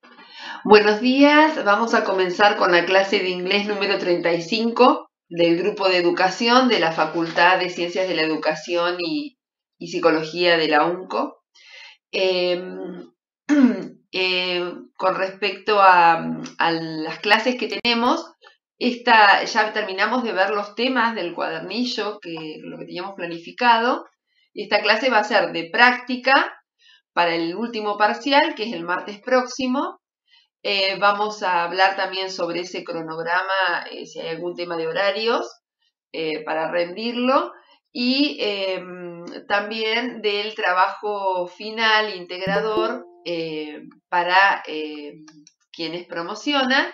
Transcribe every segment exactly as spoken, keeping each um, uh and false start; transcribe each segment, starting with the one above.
Buenos días, vamos a comenzar con la clase de inglés número treinta y cinco del grupo de educación de la Facultad de Ciencias de la Educación y, y Psicología de la UNCO. Eh, eh, con respecto a, a las clases que tenemos, esta, ya terminamos de ver los temas del cuadernillo, que lo que teníamos planificado, y esta clase va a ser de práctica para el último parcial, que es el martes próximo. Eh, vamos a hablar también sobre ese cronograma, eh, si hay algún tema de horarios, eh, para rendirlo, y eh, también del trabajo final integrador eh, para eh, quienes promocionan,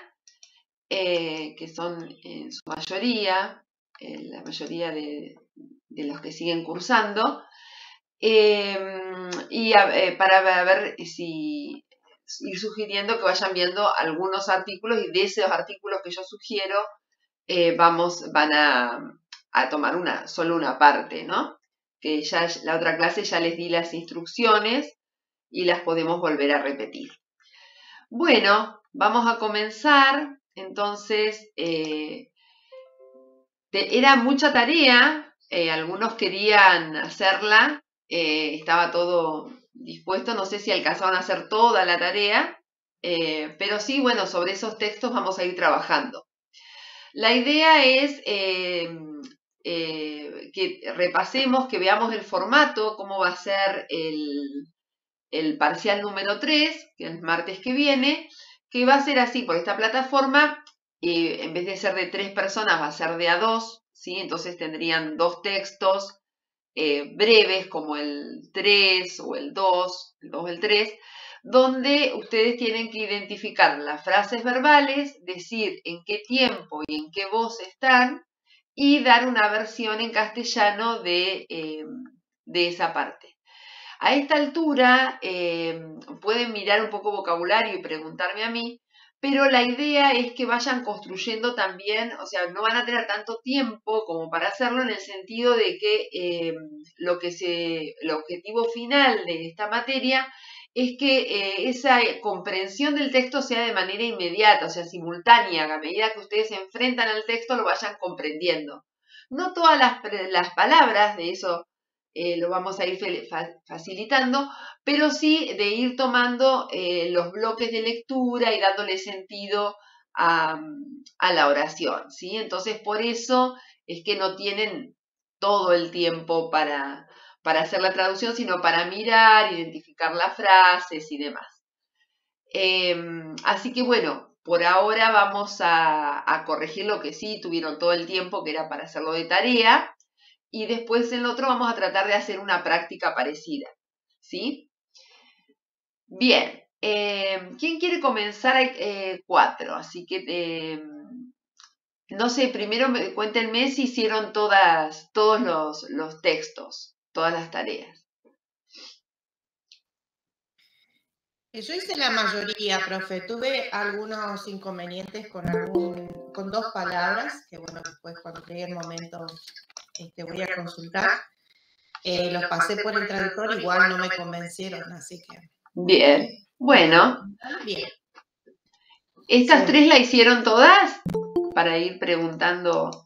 eh, que son en su mayoría, eh, la mayoría de, de los que siguen cursando, eh, y a, eh, para ver si ir sugiriendo que vayan viendo algunos artículos, y de esos artículos que yo sugiero eh, vamos, van a, a tomar una, solo una parte, ¿no? Que ya la otra clase ya les di las instrucciones y las podemos volver a repetir. Bueno, vamos a comenzar. Entonces, eh, de, era mucha tarea, eh, algunos querían hacerla, eh, estaba todo dispuesto, no sé si alcanzaban a hacer toda la tarea, eh, pero sí, bueno, sobre esos textos vamos a ir trabajando. La idea es eh, eh, que repasemos, que veamos el formato, cómo va a ser el, el parcial número tres, que es el martes que viene, que va a ser así por esta plataforma, eh, en vez de ser de tres personas, va a ser de a dos, ¿sí? Entonces tendrían dos textos eh, breves, como el tres o el dos, el dos o el tres, donde ustedes tienen que identificar las frases verbales, decir en qué tiempo y en qué voz están, y dar una versión en castellano de, eh, de esa parte. A esta altura eh, pueden mirar un poco vocabulario y preguntarme a mí, pero la idea es que vayan construyendo también, o sea, no van a tener tanto tiempo como para hacerlo, en el sentido de que eh, lo que se, el objetivo final de esta materia es que eh, esa comprensión del texto sea de manera inmediata, o sea, simultánea, a medida que ustedes se enfrentan al texto lo vayan comprendiendo. No todas las, las palabras, de eso eh, lo vamos a ir facilitando, pero sí de ir tomando eh, los bloques de lectura y dándole sentido a, a la oración, ¿sí? Entonces, por eso es que no tienen todo el tiempo para, para hacer la traducción, sino para mirar, identificar las frases y demás. Eh, así que bueno, por ahora vamos a, a corregir lo que sí tuvieron todo el tiempo, que era para hacerlo de tarea, y después en el otro vamos a tratar de hacer una práctica parecida, ¿sí? Bien, eh, ¿quién quiere comenzar? Eh, cuatro, así que eh, no sé, primero me, cuéntenme si hicieron todas, todos los, los textos, todas las tareas. Yo hice la mayoría, profe. Tuve algunos inconvenientes con, algún, con dos palabras, que bueno, después cuando llegue el momento este, voy a consultar. Eh, los pasé por el traductor, igual no me convencieron, así que... Bien, bueno. Bien. ¿Estas Sí. tres la hicieron todas? Para ir preguntando.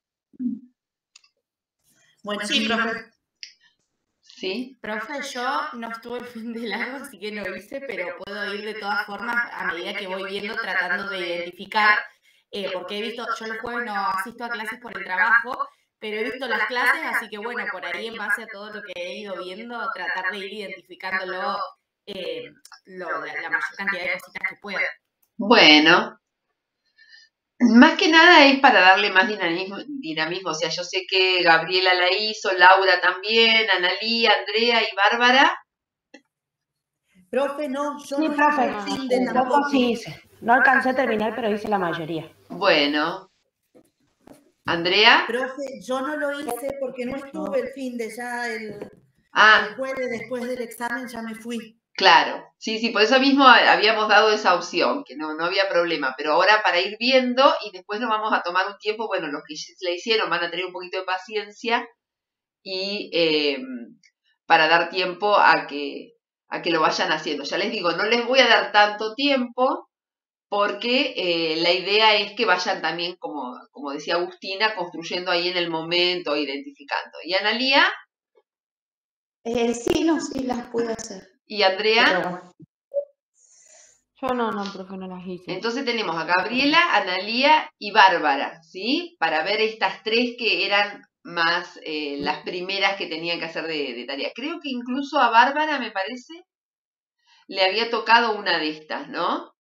Bueno, sí, profe. ¿Sí? Profe, yo no estuve el fin de largo, así que no hice, pero puedo ir de todas formas a medida que voy viendo, tratando de identificar, eh, porque he visto, yo los jueves no asisto a clases por el trabajo, pero he visto las clases, así que bueno, por ahí en base a todo lo que he ido viendo, tratar de ir identificándolo eh, lo, la, la mayor cantidad de cositas que pueda. Bueno. Más que nada es para darle más dinamismo, dinamismo, o sea, yo sé que Gabriela la hizo, Laura también, Analí, Andrea y Bárbara. Profe, no, yo sí, no profe, hice el fin de tampoco sí hice. No alcancé a terminar, pero hice la mayoría. Bueno. ¿Andrea? Profe, yo no lo hice porque no estuve el fin de ya el, ah. el jueves después del examen ya me fui. Claro, sí, sí, por eso mismo habíamos dado esa opción, que no, no había problema, pero ahora para ir viendo y después nos vamos a tomar un tiempo, bueno, los que le hicieron van a tener un poquito de paciencia y eh, para dar tiempo a que, a que lo vayan haciendo. Ya les digo, no les voy a dar tanto tiempo porque eh, la idea es que vayan también, como, como decía Agustina, construyendo ahí en el momento, identificando. ¿Y Analía? Eh, sí, no, sí, las pude hacer. ¿Y Andrea? Pero bueno. Yo no, no, profe, no las hice. Entonces tenemos a Gabriela, Analía y Bárbara, ¿sí? Para ver estas tres que eran más eh, las primeras que tenían que hacer de, de tarea. Creo que incluso a Bárbara, me parece, le había tocado una de estas, ¿no?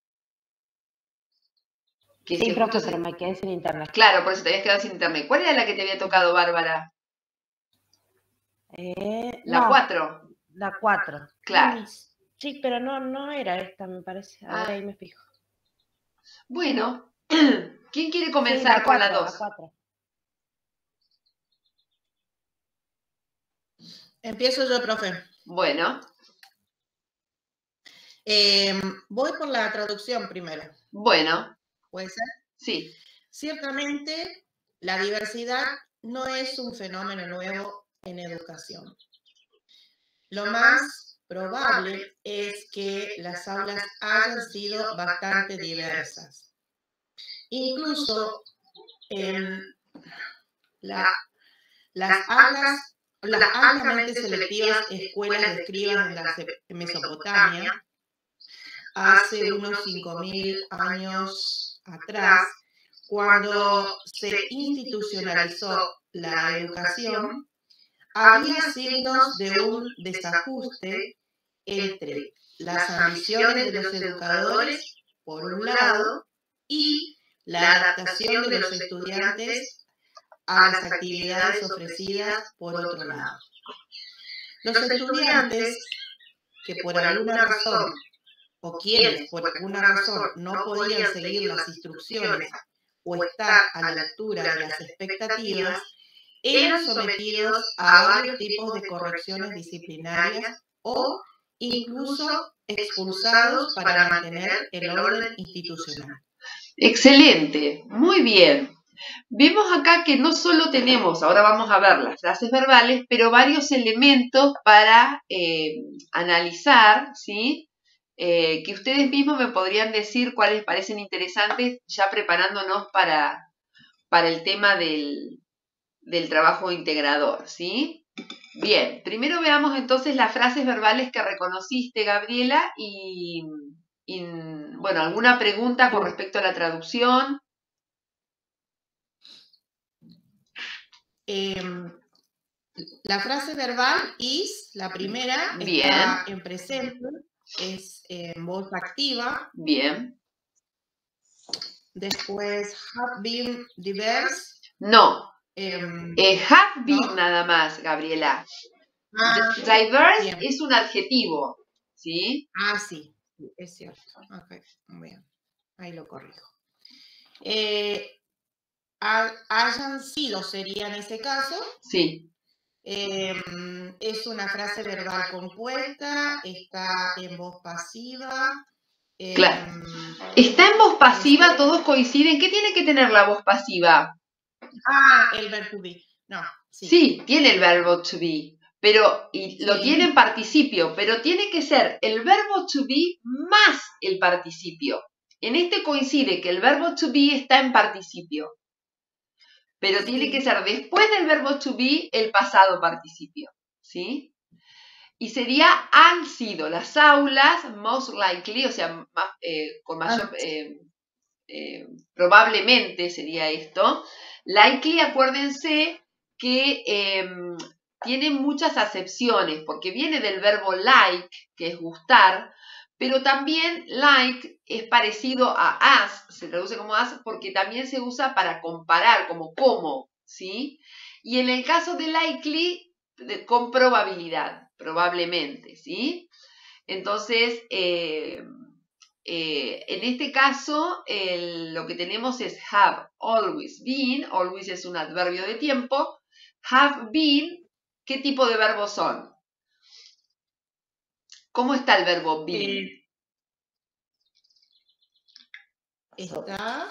Que Sí, se profe, justo se- pero me quedé sin internet. Claro, por eso te habías quedado sin internet. ¿Cuál era la que te había tocado, Bárbara? Eh, La no, cuatro. la cuatro. Claro. Sí, pero no, no era esta, me parece. A ver, Ah. ahí me fijo. Bueno, ¿quién quiere Sí, comenzar la con la cuatro, dos? la cuatro. Empiezo yo, profe. Bueno, Eh, voy por la traducción primero. bueno, ¿Puede ser? sí, Ciertamente, la diversidad no es un fenómeno nuevo en educación. Lo más probable es que las aulas hayan sido bastante diversas. Incluso en la, las altas, las altamente selectivas escuelas de escribas en la Mesopotamia, hace unos cinco mil años atrás, cuando se institucionalizó la educación, había signos de un desajuste entre las ambiciones de los educadores, por un lado, y la adaptación de los estudiantes a las actividades ofrecidas, por otro lado. Los estudiantes que por alguna razón, o quienes por alguna razón no podían seguir las instrucciones o estar a la altura de las expectativas, eran sometidos a varios tipos de correcciones disciplinarias o incluso expulsados para mantener el orden institucional. excelente, muy bien. Vemos acá que no solo tenemos, ahora vamos a ver las frases verbales, pero varios elementos para eh, analizar, ¿sí? Eh, que ustedes mismos me podrían decir cuáles parecen interesantes, ya preparándonos para, para el tema del, del trabajo integrador, ¿sí? Bien, primero veamos entonces las frases verbales que reconociste, Gabriela, y, y bueno, alguna pregunta con respecto a la traducción. Eh, la frase verbal is, la primera, Bien. está en presente, es en voz activa. Bien. Después, have been diverse. No, Eh, eh, have been ¿no? nada más, Gabriela. Ah, Diverse bien. es un adjetivo, ¿sí? Ah, sí, es cierto. Ok, muy bien. Ahí lo corrijo. Eh, ha- hayan sido sería en ese caso. Sí. Eh, es una frase verbal compuesta, está en voz pasiva. Eh, Claro. Está en voz pasiva, todos coinciden. ¿Qué tiene que tener la voz pasiva? Ah, el verbo to be. No, sí. Sí, tiene el verbo to be, pero y lo Sí. tiene en participio, pero tiene que ser el verbo to be más el participio. En este coincide que el verbo to be está en participio, pero Sí. tiene que ser después del verbo to be el pasado participio, ¿sí? Y sería han sido las aulas, most likely, o sea, más, eh, con mayor, eh, eh, probablemente sería esto. Likely, acuérdense que eh, tiene muchas acepciones, porque viene del verbo like, que es gustar, pero también like es parecido a as, se traduce como as, porque también se usa para comparar, como como, ¿sí? Y en el caso de likely, de, con probabilidad, probablemente, ¿sí? Entonces, eh, eh, en este caso, el, lo que tenemos es have always been, always es un adverbio de tiempo, have been, ¿qué tipo de verbos son? ¿Cómo está el verbo been? Eh, está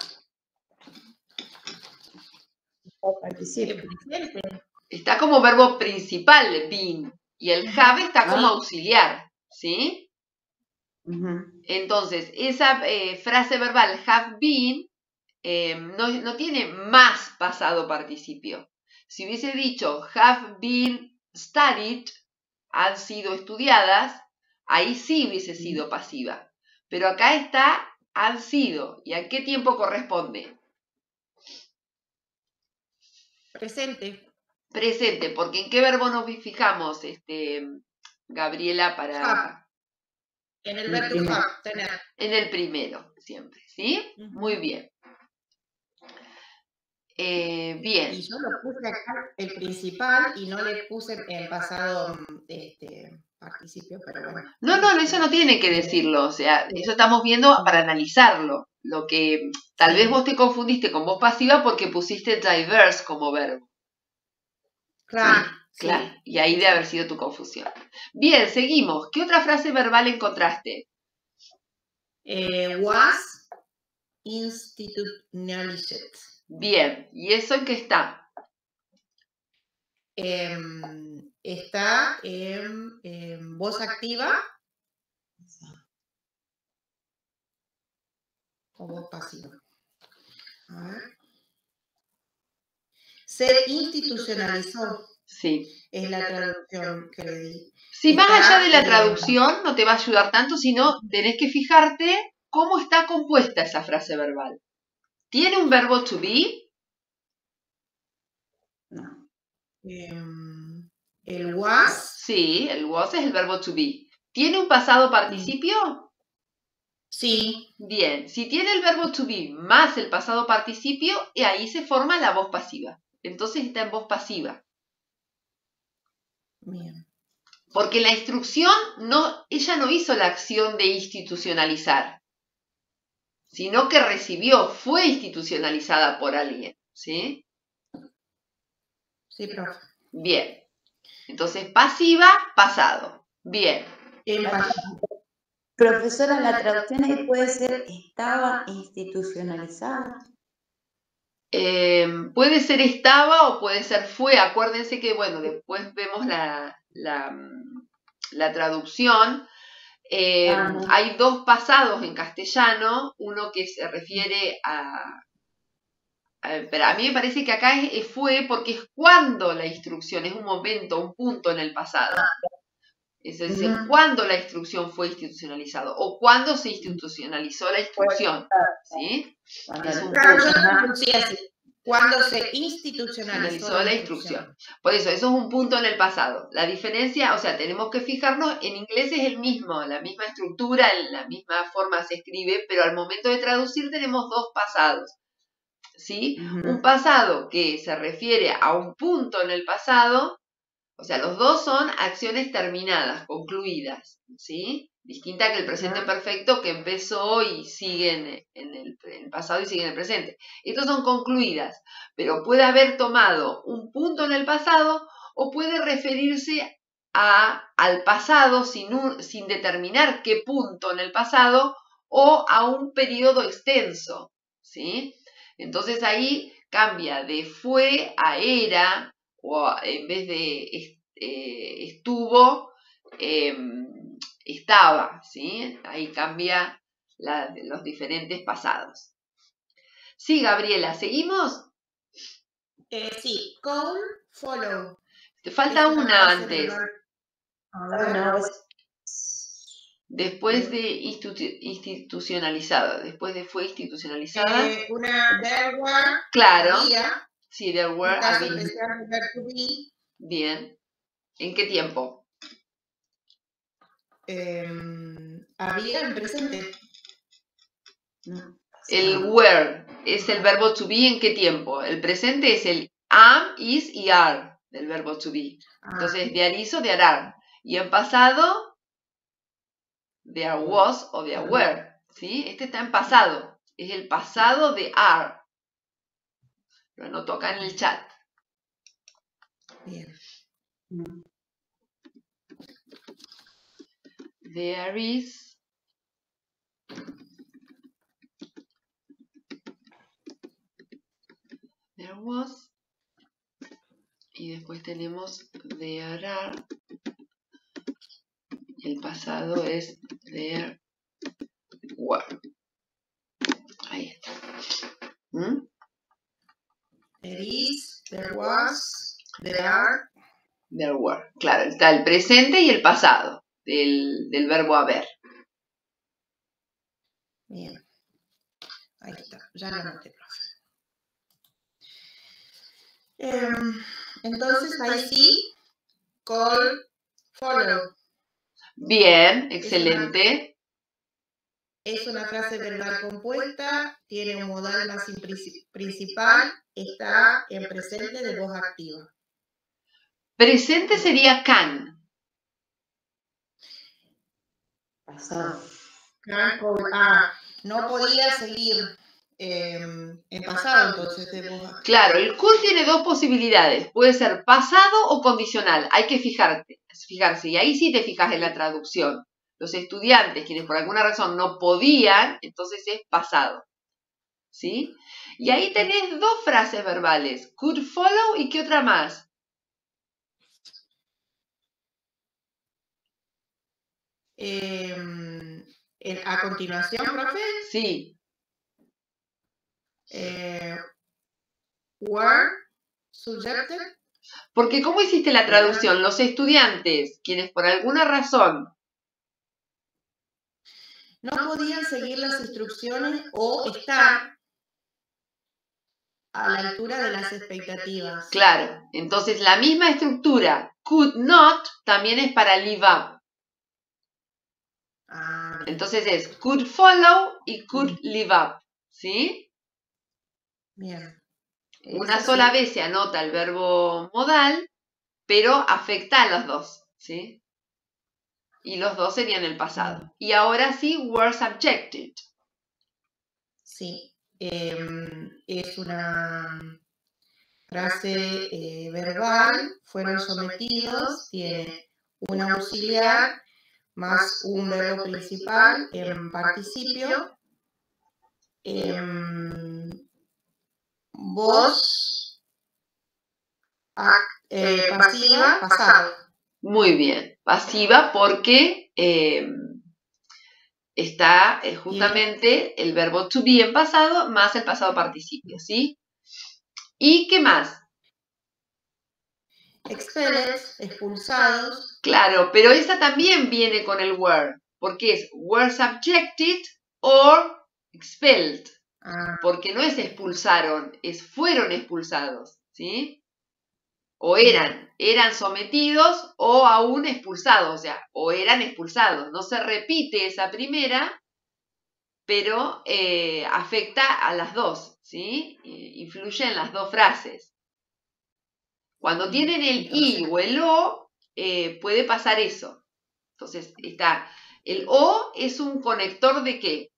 Participe. presente. Está como verbo principal been y el have está como Ah. auxiliar, ¿sí? Ujú. Entonces, esa eh, frase verbal have been eh, no, no tiene más pasado participio. Si hubiese dicho have been studied, han sido estudiadas, ahí sí hubiese sido pasiva. Pero acá está han sido. ¿Y a qué tiempo corresponde? Presente. Presente, porque ¿en qué verbo nos fijamos, este, Gabriela, para... Have. En el El verbo to primero. have, tener. En el primero, siempre, ¿sí? Ujú. Muy bien. Eh, bien. Y yo lo puse acá el principal y no le puse en pasado este, participio, pero bueno. No, no, eso no tiene que decirlo, o sea, eso estamos viendo para analizarlo. Lo que tal Sí. vez vos te confundiste con voz pasiva porque pusiste diverse como verbo. Claro, Sí, claro, sí. y ahí debe haber sido tu confusión. Bien, seguimos. ¿Qué otra frase verbal encontraste? Eh, was institutionalized. Bien, ¿y eso en qué está? Eh, está en, en voz activa o voz pasiva. A ver. Se institucionalizó. Sí. Es la traducción que le di. Si más Está, allá de la eh, traducción no te va a ayudar tanto, sino tenés que fijarte cómo está compuesta esa frase verbal. ¿Tiene un verbo to be? No. eh, el was. Sí, el was es el verbo to be. ¿Tiene un pasado participio? Sí. Bien, si tiene el verbo to be más el pasado participio, y ahí se forma la voz pasiva. Entonces está en voz pasiva. Bien. Porque la instrucción, no, ella no hizo la acción de institucionalizar, sino que recibió, fue institucionalizada por alguien, ¿sí? Sí, profe. Bien. Entonces, pasiva, pasado. Bien. El pasado. Profesora, la traducción ahí puede ser estaba institucionalizada. Eh, puede ser estaba o puede ser fue. Acuérdense que, bueno, después vemos la, la, la traducción. Eh, Ah, no. Hay dos pasados en castellano, uno que se refiere a... a- pero a mí me parece que acá es, es fue porque es cuando la instrucción, es un momento, un punto en el pasado. Es decir, Ujú. cuando la instrucción fue institucionalizada o cuando se institucionalizó la instrucción, ¿sí? Cuando Es la- un Claro, yo punto. lo pronuncié así. Cuando se institucionalizó Finalizó la instrucción. Por eso, eso es un punto en el pasado. La diferencia, o sea, tenemos que fijarnos, en inglés es el mismo, la misma estructura, la misma forma se escribe, pero al momento de traducir tenemos dos pasados, ¿sí? Ujú. Un pasado que se refiere a un punto en el pasado, o sea, los dos son acciones terminadas, concluidas, ¿sí? Distinta que el presente perfecto que empezó y sigue en, en, el, en el pasado y sigue en el presente. Estos son concluidas, pero puede haber tomado un punto en el pasado o puede referirse a, al pasado sin, un, sin determinar qué punto en el pasado o a un periodo extenso, ¿sí? Entonces ahí cambia de fue a era, o en vez de eh, estuvo, eh, estaba, ¿sí? Ahí cambia la, los diferentes pasados. Sí, Gabriela, ¿seguimos? Eh, sí, call, follow. Te falta Es una una frase antes. verbal. A ver. No, pues, Después de institu- institucionalizada, después de fue institucionalizada. Eh, una there were, Claro. había, Sí, there were, un caso había. especial de verbo to be. Bien. ¿En qué tiempo? Eh, había en presente. no. El were es el verbo to be, ¿en qué tiempo? El presente es el am, is y are del verbo to be. Entonces, there is o there are. Y en pasado, there was o there were. ¿Sí? Este está en pasado. Es el pasado de are. Lo anoto acá en el chat. Bien. There is. There was. Y después tenemos there are. El pasado es there were. Ahí está. ¿Mm? There is, there was, there are. There were. Claro, está el presente y el pasado del, del verbo haber. Bien. Ahí está, ya lo noté, profe. Eh, entonces, ahí sí, call, follow. Bien, excelente. Es una frase verbal compuesta, tiene un modal más principal, está en presente de voz activa. Presente sería can. Pasado. Ah, no podía seguir eh, en pasado, entonces de voz activa. Claro, el could tiene dos posibilidades. Puede ser pasado o condicional. Hay que fijarte, fijarse. Y ahí sí te fijas en la traducción. Los estudiantes, quienes por alguna razón no podían, entonces es pasado. ¿Sí? Y ahí tenés dos frases verbales. Could follow y ¿qué otra más? Eh, a continuación, profe. Sí. Eh, were subjected. Porque ¿cómo hiciste la traducción? Los estudiantes, quienes por alguna razón no podían seguir las instrucciones o estar a la altura de las expectativas. Claro, entonces la misma estructura could not también es para live up. Ah, entonces es could follow y could live up, ¿sí? Bien. Una Eso sola sí. vez se anota el verbo modal, pero afecta a los dos, ¿sí? Y los dos serían el pasado. Y ahora sí, were subjected. Sí, eh, es una frase eh, verbal, fueron sometidos, tiene un auxiliar más un verbo principal en participio, eh, voz eh, pasiva, pasado. Muy bien, pasiva porque eh, está eh, justamente el verbo to be en pasado más el pasado participio, ¿sí? ¿Y qué más? Expelled, expulsados. Claro, pero esa también viene con el were, porque es were subjected or expelled, Ah. porque no es expulsaron, es fueron expulsados, ¿sí? O eran, eran sometidos o aún expulsados, o sea, o eran expulsados. No se repite esa primera, pero eh, afecta a las dos, ¿sí? Eh, influye en las dos frases. Cuando tienen el i o el o, eh, puede pasar eso. Entonces, está, el o es un conector de ¿qué?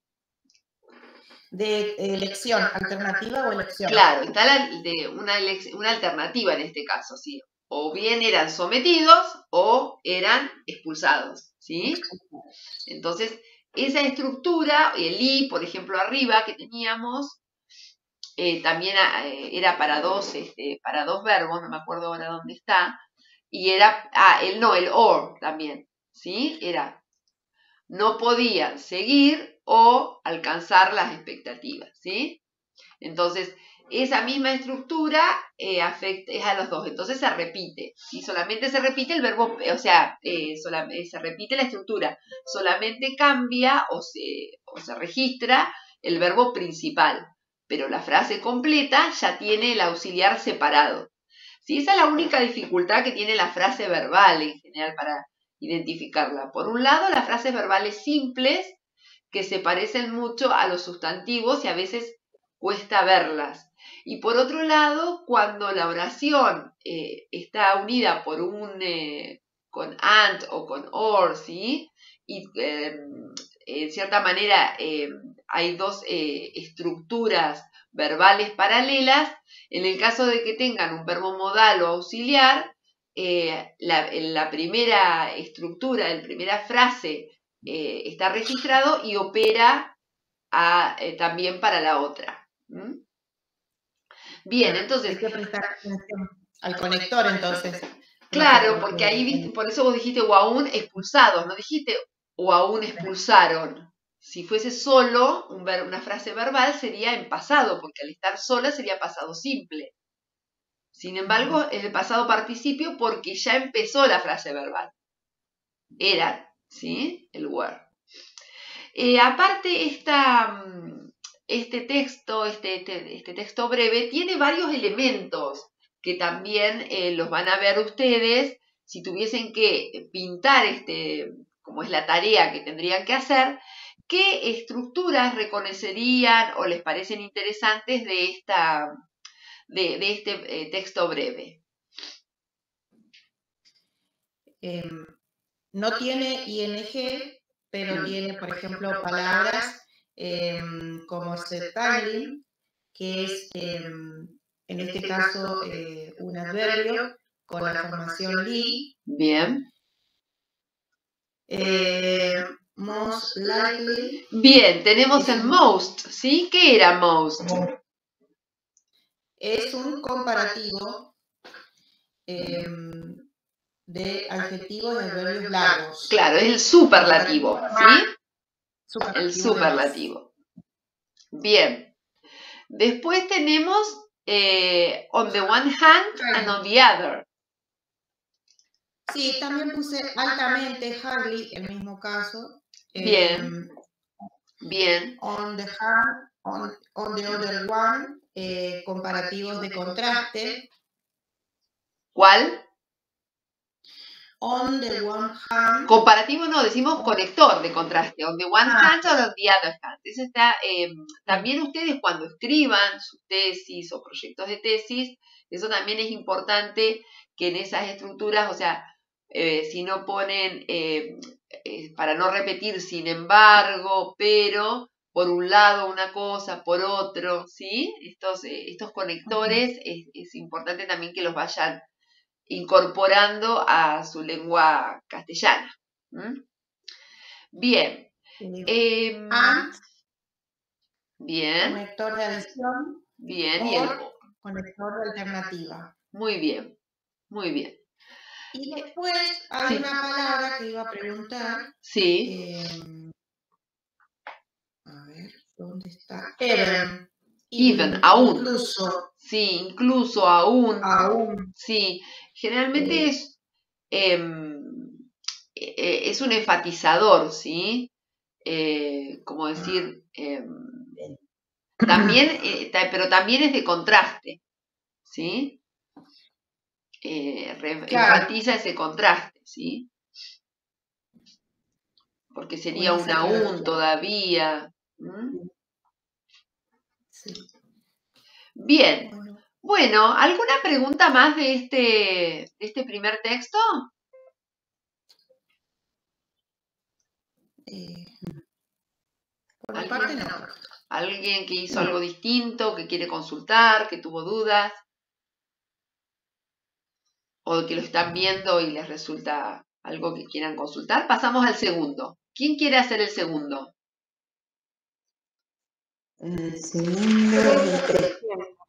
De elección, alternativa o elección. Claro, está la, de una, una alternativa en este caso, ¿sí? O bien eran sometidos o eran expulsados, ¿sí? Entonces, esa estructura, el i, por ejemplo, arriba que teníamos, eh, también eh, era para dos, este, para dos verbos, no me acuerdo ahora dónde está, y era, ah, el no, el or también, ¿sí? Era, no podían seguir o alcanzar las expectativas, ¿sí? Entonces, esa misma estructura eh, afecta, es a los dos, entonces se repite, y solamente se repite el verbo, o sea, eh, solamente, se repite la estructura, solamente cambia o se, o se registra el verbo principal, pero la frase completa ya tiene el auxiliar separado. ¿Sí? Esa es la única dificultad que tiene la frase verbal en general para identificarla. Por un lado, las frases verbales simples, que se parecen mucho a los sustantivos y a veces cuesta verlas. Y por otro lado, cuando la oración eh, está unida por un eh, con and o con or, ¿sí? Y eh, en cierta manera eh, hay dos eh, estructuras verbales paralelas, en el caso de que tengan un verbo modal o auxiliar, eh, la, la primera estructura, la primera frase eh, está registrado y opera a, eh, también para la otra. ¿Mm? Bien, entonces... Hay que prestar atención al conector, entonces. Claro, porque ahí, viste, por eso vos dijiste o aún expulsados, no dijiste o aún expulsaron. Si fuese solo un ver, una frase verbal sería en pasado, porque al estar sola sería pasado simple. Sin embargo, es el pasado participio porque ya empezó la frase verbal. Eran, ¿sí? El were. Eh, aparte, esta, este texto, este, este, este texto breve, tiene varios elementos que también eh, los van a ver ustedes si tuviesen que pintar, este, como es la tarea que tendrían que hacer, qué estructuras reconocerían o les parecen interesantes de, esta, de, de este eh, texto breve. Eh, no tiene ing, pero mm. tiene, por ejemplo, palabras eh, como septangling, que es, eh, en este caso, eh, un adverbio con la formación li. Bien. Eh, most likely. Bien, tenemos el most, ¿sí? ¿Qué era most? Es un comparativo eh, de adjetivos y adverbios largos. Claro, es el superlativo, ¿sí? Superlativo El superlativo. Bien. Después tenemos eh, on the one hand and on the other. Sí, también puse altamente, hardly, el mismo caso. Bien. Eh, Bien. On the hand, on, on the other one, eh, comparativos de contraste. ¿Cuál? On the one hand. Comparativo no, decimos conector de contraste. On the one hand or on the other hand. Eso está, eh, también ustedes cuando escriban sus tesis o proyectos de tesis, eso también es importante que en esas estructuras, o sea, eh, si no ponen, eh, eh, para no repetir sin embargo, pero, por un lado una cosa, por otro, ¿sí? Estos, eh, estos conectores es, es importante también que los vayan incorporando a su lengua castellana. ¿Mm? Bien. Eh, And, bien. conector de adición. Bien. Y el conector de alternativa. Muy bien. Muy bien. Y después hay sí. una palabra que iba a preguntar. Sí. Eh, a ver, ¿dónde está? Even. Even, even aún. Incluso. Sí, incluso, aún. Aún. Sí, generalmente eh. es, eh, es un enfatizador, ¿sí? Eh, como decir, eh, también, eh, pero también es de contraste, ¿sí? Eh, re, claro. Enfatiza ese contraste, ¿sí? Porque sería un aún todavía. ¿Mm? Sí. Bien. Bueno. Bueno, ¿alguna pregunta más de este, de este primer texto? Eh, por mi parte no. ¿Alguien que hizo no. algo distinto, que quiere consultar, que tuvo dudas? ¿O que lo están viendo y les resulta algo que quieran consultar? Pasamos al segundo. ¿Quién quiere hacer el segundo? El segundo es el tres.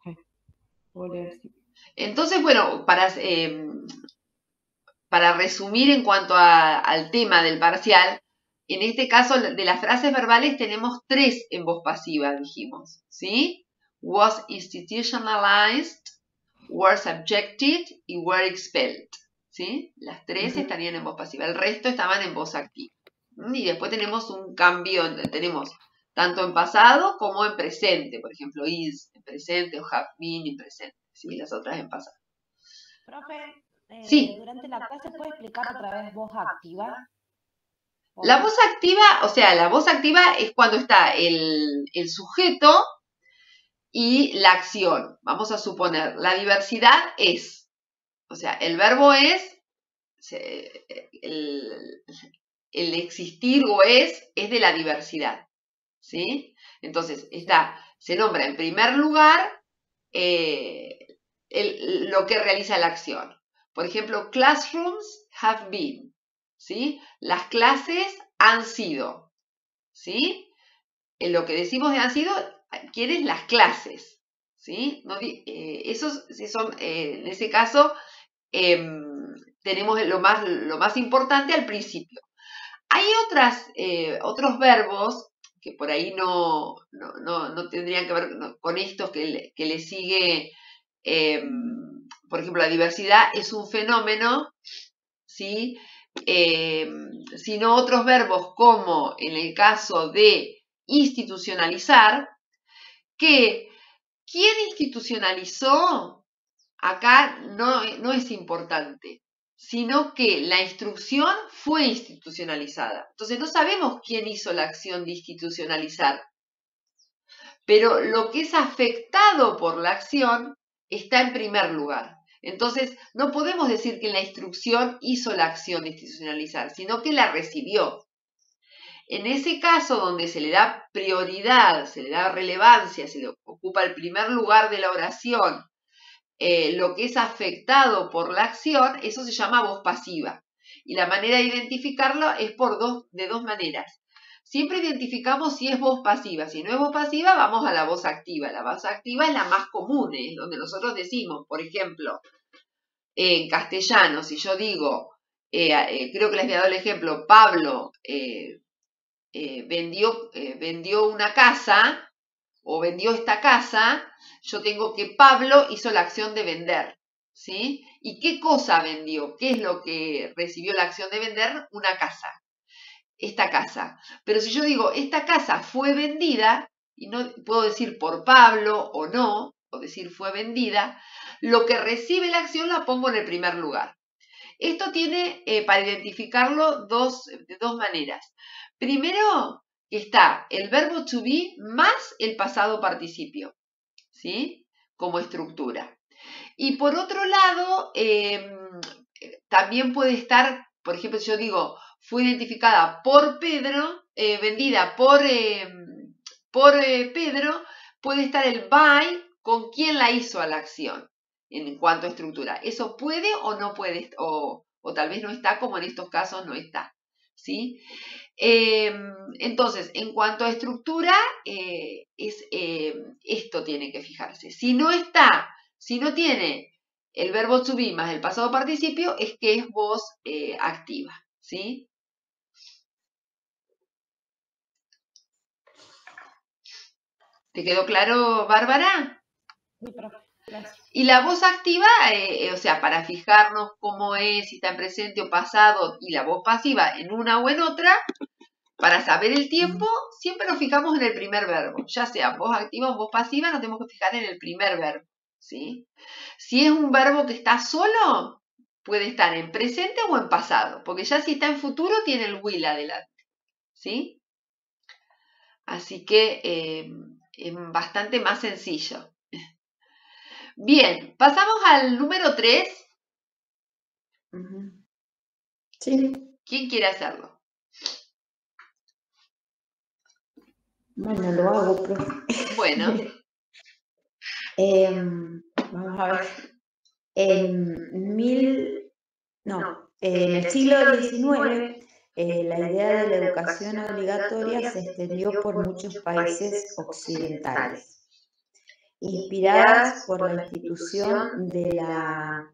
Entonces, bueno, para, eh, para resumir en cuanto a, al tema del parcial, en este caso de las frases verbales tenemos tres en voz pasiva, dijimos, ¿sí? Was institutionalized, were subjected y were expelled, ¿sí? Las tres uh-huh. estarían en voz pasiva, el resto estaban en voz activa. Y después tenemos un cambio, tenemos tanto en pasado como en presente, por ejemplo, is en presente o have been en presente, ¿sí? Las otras en pasado. Profe, eh, sí. durante la clase puede explicar otra vez voz activa. La voz activa, o sea, la voz activa es cuando está el, el sujeto y la acción. Vamos a suponer, la diversidad es, o sea, el verbo es, el, el existir o es, es de la diversidad, ¿sí? Entonces, está, se nombra en primer lugar eh, el, lo que realiza la acción. Por ejemplo, classrooms have been, ¿sí? Las clases han sido, ¿sí? En lo que decimos de han sido, quieren las clases, ¿sí? No, eh, esos son, eh, en ese caso, eh, tenemos lo más, lo más importante al principio. Hay otras, eh, otros verbos que por ahí no, no, no, no tendrían que ver con estos que le, que le sigue, eh, por ejemplo, la diversidad es un fenómeno, ¿sí? Eh, sino otros verbos como en el caso de institucionalizar, que ¿quién institucionalizó? Acá no, no es importante, sino que la instrucción fue institucionalizada. Entonces no sabemos quién hizo la acción de institucionalizar, pero lo que es afectado por la acción está en primer lugar. Entonces no podemos decir que la instrucción hizo la acción de institucionalizar, sino que la recibió. En ese caso donde se le da prioridad, se le da relevancia, se le ocupa el primer lugar de la oración, Eh, lo que es afectado por la acción, eso se llama voz pasiva. Y la manera de identificarlo es por dos, de dos maneras. Siempre identificamos si es voz pasiva. Si no es voz pasiva, vamos a la voz activa. La voz activa es la más común, es donde nosotros decimos, por ejemplo, en castellano, si yo digo, eh, eh, creo que les había dado el ejemplo, Pablo eh, eh, vendió, eh, vendió una casa, o vendió esta casa, yo tengo que Pablo hizo la acción de vender, ¿sí? ¿Y qué cosa vendió? ¿Qué es lo que recibió la acción de vender? Una casa, esta casa. Pero si yo digo, esta casa fue vendida, y no puedo decir por Pablo o no, o decir fue vendida, lo que recibe la acción la pongo en el primer lugar. Esto tiene, eh, para identificarlo, dos, de dos maneras. Primero, está el verbo to be más el pasado participio, ¿sí? Como estructura. Y por otro lado, eh, también puede estar, por ejemplo, si yo digo, fue identificada por Pedro, eh, vendida por, eh, por eh, Pedro, puede estar el by con quién la hizo a la acción en cuanto a estructura. Eso puede o no puede, o, o tal vez no está, como en estos casos no está, ¿sí? Eh, entonces, en cuanto a estructura, eh, es, eh, esto tiene que fijarse. Si no está, si no tiene el verbo to be más el pasado participio, es que es voz eh, activa, ¿sí? ¿Te quedó claro, Bárbara? Sí, profe, gracias. Y la voz activa, eh, o sea, para fijarnos cómo es, si está en presente o pasado, y la voz pasiva en una o en otra, para saber el tiempo, siempre nos fijamos en el primer verbo. Ya sea voz activa o voz pasiva, nos tenemos que fijar en el primer verbo, ¿sí? Si es un verbo que está solo, puede estar en presente o en pasado, porque ya si está en futuro, tiene el will adelante, ¿sí? Así que eh, es bastante más sencillo. Bien, pasamos al número tres. Uh-huh. Sí. ¿Quién quiere hacerlo? Bueno, lo hago, profe. Bueno. eh, vamos a ver. En mil, no, en el siglo diecinueve, eh, la idea de la educación obligatoria se extendió por muchos países occidentales, inspiradas por la institución de la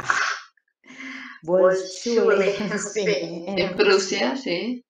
Volksschule en, en Prusia, sí.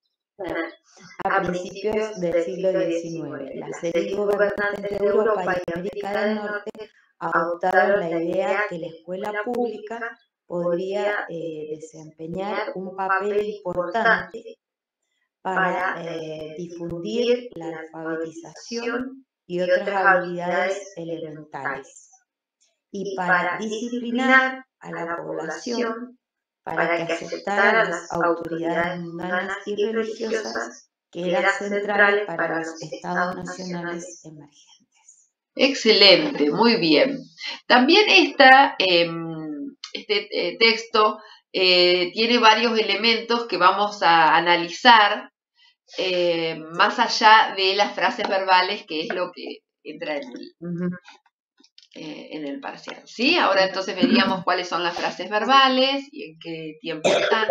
A principios del siglo diecinueve, las élites gobernantes de Europa y América del Norte adoptaron la idea que la escuela pública podría eh, desempeñar un papel importante para eh, difundir la alfabetización y otras habilidades elementales, y para disciplinar a la población para que aceptara las autoridades mundanas y religiosas que eran centrales para los estados nacionales emergentes. Excelente, muy bien. También esta, eh, este eh, texto eh, tiene varios elementos que vamos a analizar eh, más allá de las frases verbales, que es lo que entra en el, uh-huh. eh, en el parcial. ¿Sí? Ahora entonces veríamos cuáles son las frases verbales y en qué tiempo están.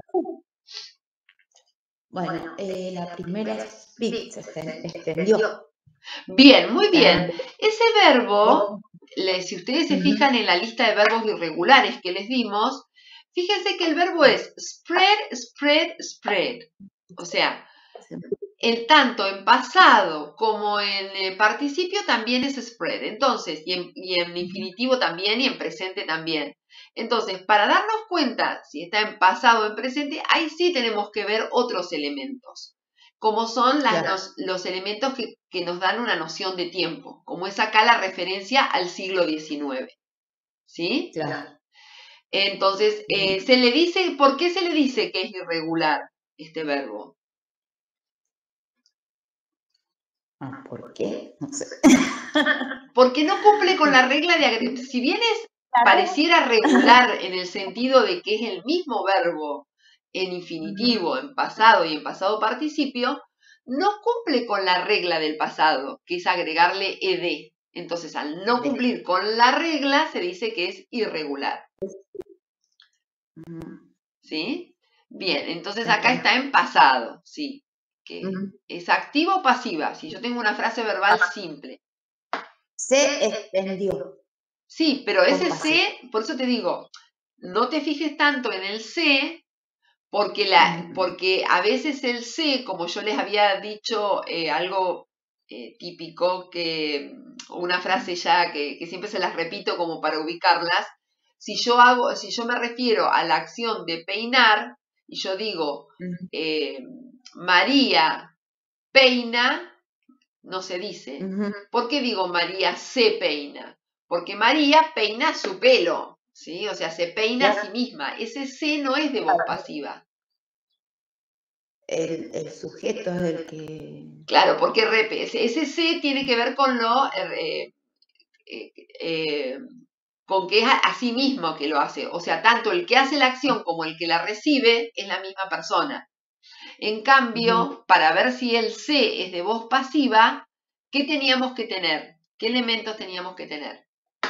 Bueno, eh, la primera es split, se extendió. Bien, muy bien. Ese verbo, le, si ustedes se fijan en la lista de verbos irregulares que les dimos, Fíjense que el verbo es spread, spread, spread. O sea, el tanto en pasado como en eh, participio también es spread. Entonces, y en, y en infinitivo también y en presente también. Entonces, para darnos cuenta si está en pasado o en presente, ahí sí tenemos que ver otros elementos, como son las, Claro. los, los elementos que, que nos dan una noción de tiempo, como es acá la referencia al siglo diecinueve. ¿Sí? Claro. Entonces, eh, se le dice, ¿por qué se le dice que es irregular este verbo? Ah, ¿por qué? No sé. Porque no cumple con la regla de agregar. Si bien es, pareciera regular en el sentido de que es el mismo verbo en infinitivo, en pasado y en pasado participio, no cumple con la regla del pasado, que es agregarle ed. Entonces, al no cumplir con la regla, se dice que es irregular. ¿Sí? Bien, entonces acá está en pasado, sí. Que es activa o pasiva. Si yo tengo una frase verbal simple. Se extendió. Sí, pero ese Con se, por eso te digo, no te fijes tanto en el se, porque, la, porque a veces el se, como yo les había dicho, eh, algo eh, típico, que una frase ya que, que siempre se las repito como para ubicarlas, si yo hago, si yo me refiero a la acción de peinar, y yo digo, eh, María peina, no se dice. ¿Por qué digo María se peina? Porque María peina su pelo, ¿sí? O sea, se peina a sí misma. Ese se no es de voz pasiva. El, el sujeto es el que... Claro, porque repe, ese, ese se tiene que ver con lo... Eh, eh, eh, con que es a, a sí mismo que lo hace. O sea, tanto el que hace la acción como el que la recibe es la misma persona. En cambio, uh-huh. para ver si el se es de voz pasiva, ¿qué teníamos que tener? ¿Qué elementos teníamos que tener?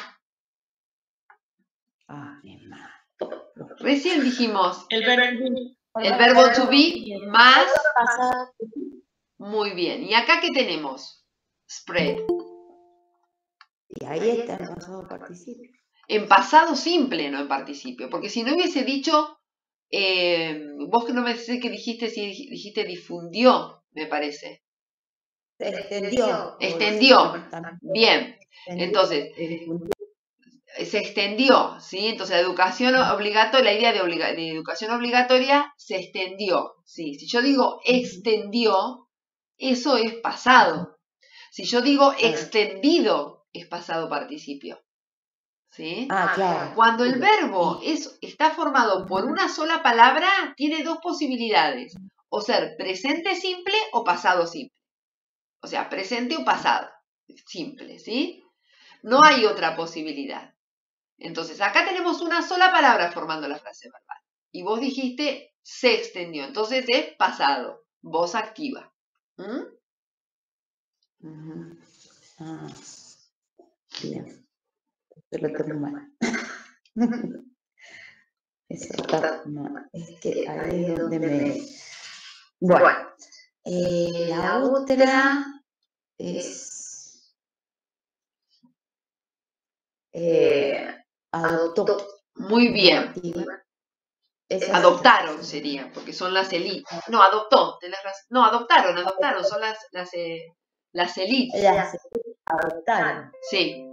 Ah, bien mal. Recién dijimos El verbo, el verbo to be más. Muy bien. ¿Y acá qué tenemos? Spread. Y ahí está en pasado participio. En pasado simple, no en participio. Porque si no hubiese dicho, eh, vos que no me sé qué dijiste, si dijiste difundió, me parece. Se extendió. Extendió. Bien. Entonces, se extendió, ¿sí? Entonces, la educación obligatoria, la idea de, obliga de educación obligatoria se extendió, ¿sí? Si yo digo extendió, eso es pasado. Si yo digo extendido, es pasado participio, ¿sí? Ah, claro. Cuando el verbo es, está formado por una sola palabra, tiene dos posibilidades, o ser presente simple o pasado simple. O sea, presente o pasado simple, ¿sí? No hay otra posibilidad. Entonces, acá tenemos una sola palabra formando la frase verbal. Y vos dijiste, se extendió. Entonces, es pasado. Voz activa. ¿Mm? Uh-huh. Ah, bien. Yo lo tengo mal. Eso está mal. Es que ahí es donde me... Bueno, eh, la otra es... Eh, adoptó. Muy bien. Esa adoptaron sería, porque son las élites. No, adoptó. No, adoptaron, adoptaron. Son las, las, eh, las élites. Las adoptaron. Sí.